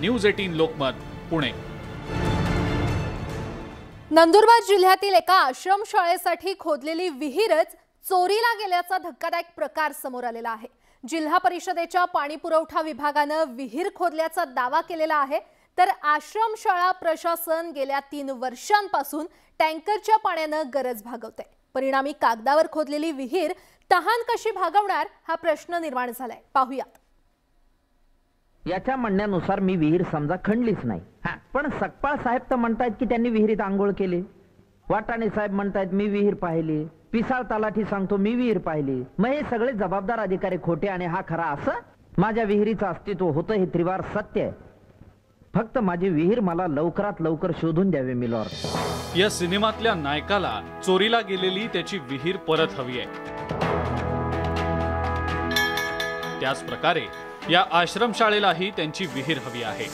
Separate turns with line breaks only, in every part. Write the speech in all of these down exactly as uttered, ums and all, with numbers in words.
News अठरा लोकमत पुणे।
नंदुरबार जिल्ह्यातील एका आश्रमशाळेसाठी खोदलेली विहीरच चोरीला गेल्याचा धक्कादायक प्रकार समोर आलेला आहे। जिल्हा परिषदेच्या पाणी पुरवठा विभागाने विहीर खोदल्याचा दावा केलेला आहे, तर आश्रमशाळा प्रशासन गेल्या तीन वर्षांपासून टँकरच्या पाण्याने गरज भागवते। परिणामी कागदावर खोदलेली विहीर तहान कशी भागवणार हा प्रश्न निर्माण झालाय। पाहूयात।
याच्या म्हणण्यानुसार मी विहीर समजा खणलीच नाही, पण सकपाळ साहेब तर म्हणतायत की त्यांनी विहिरीत आंघोळ केली। वाटाणे साहेब म्हणतायत मी विहीर पाहिली। पिसाळ तलाठी सांगतो मी विहीर पाहिली। मग हे सगळे जबाबदार अधिकारी खोटे आणि हा खरा असं? माझ्या विहिरीचं अस्तित्व होतं हे त्रिवार सत्य आहे। फक्त माझी विहीर मला लवकरात लवकर शोधून द्यावी मिलॉर्ड।
या सिनेमातल्या नायकाला चोरीला गेलेली त्याची विहीर परत हवी आहे। त्याच प्रकारे या आश्रमशाळेलाही त्यांची विहीर हवी आहे।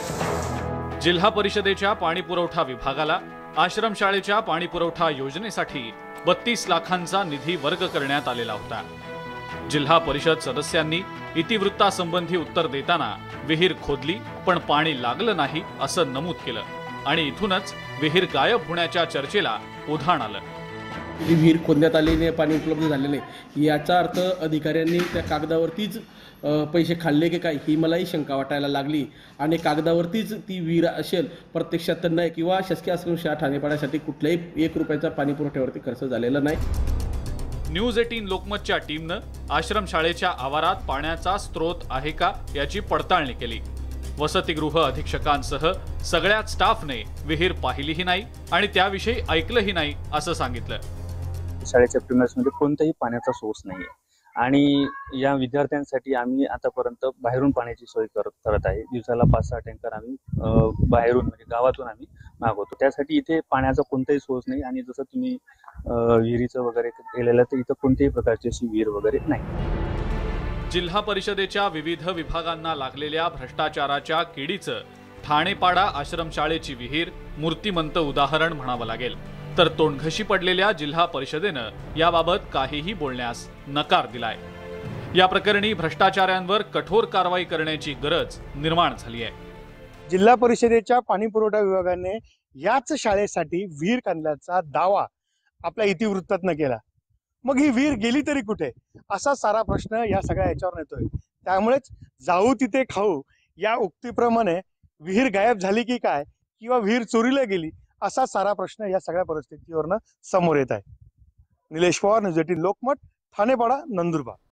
जिल्हा परिषदेच्या पाणी पुरवठा विभागाला आश्रमशाळेच्या पाणी पुरवठा योजनेसाठी बत्तीस लाखांचा निधी वर्ग करण्यात आलेला होता। जिल्हा परिषद सदस्यांनी इतिवृत्तासंबंधी उत्तर देताना विहीर खोदली पण पाणी लागलं नाही असं नमूद केलं आणि इथूनच विहीर गायब होण्याच्या चर्चेला उधाण आलं।
विहीर खोदण्यात आलेले पाणी उपलब्ध झाले नाही याचा अर्थ अधिकाऱ्यांनी त्या कागदावरतीच पैसे खाल्ले की काय ही मलाही शंका वाटायला लागली आणि कागदावरतीच ती विहीर असेल, प्रत्यक्षात तर नाही, किंवा शासकीय आश्रमशाळा ठाणेपाड्यासाठी कुठल्याही एक रुपयाचा पाणी पुरवठ्यावरती खर्च झालेला नाही।
न्यूज अठरा लोकमतच्या टीमनं आश्रमशाळेच्या आवारात पाण्याचा स्रोत आहे का याची पडताळणी केली। वसतिगृह अधीक्षकांसह सगळ्याच स्टाफने विहीर पाहिलीही नाही आणि त्याविषयी ऐकलंही नाही असं सांगितलं।
शाळेच्या प्रिमाइसमध्ये कोणताही पाण्याचा सोर्स नाही आहे आणि या विद्यार्थ्यांसाठी आम्ही आतापर्यंत बाहेरून पाण्याची सोय करत करत आहे। दिवसाला पाच सहा टँकर आम्ही बाहेरून म्हणजे गावातून आम्ही मागवतो। त्यासाठी इथे पाण्याचा कोणताही सोर्स नाही आणि जसं तुम्ही विहिरीचं वगैरे केलेलं तर इथं कोणत्याही प्रकारची अशी विहीर वगैरे नाही।
जिल्हा परिषदेच्या विविध विभागांना लागलेल्या भ्रष्टाचाराच्या किडीचं ठाणेपाडा आश्रमशाळेची विहीर मूर्तिमंत उदाहरण म्हणावं लागेल। तर तोंडघशी पडलेल्या जिल्हा परिषदेनं याबाबत काहीही बोलण्यास नकार दिलाय। या प्रकरणी भ्रष्टाचाऱ्यांवर कठोर कारवाई करण्याची गरज निर्माण झाली आहे।
जिल्हा परिषदेच्या पाणी पुरवठा विभागाने याच शाळेसाठी विहीर काढल्याचा दावा आपल्या इतिवृत्तातनं केला। मग ही विहीर गेली तरी कुठे असा सारा प्रश्न या सगळ्या याच्यावर येतोय। त्यामुळेच जाऊ तिथे खाऊ या उक्तीप्रमाणे विहीर गायब झाली की काय किंवा विहीर चोरीला गेली असा सारा प्रश्न या सगळ्या परिस्थितीवरनं समोर येत आहे। निलेश पवार, न्यूज अठरा लोकमत, ठाणेपाडा, नंदुरबार।